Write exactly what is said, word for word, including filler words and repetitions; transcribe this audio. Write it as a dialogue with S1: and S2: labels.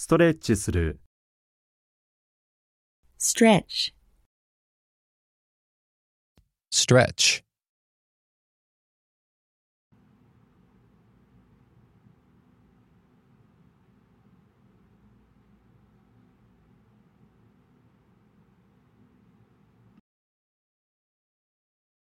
S1: ストレッチする。
S2: stretch,
S3: stretch.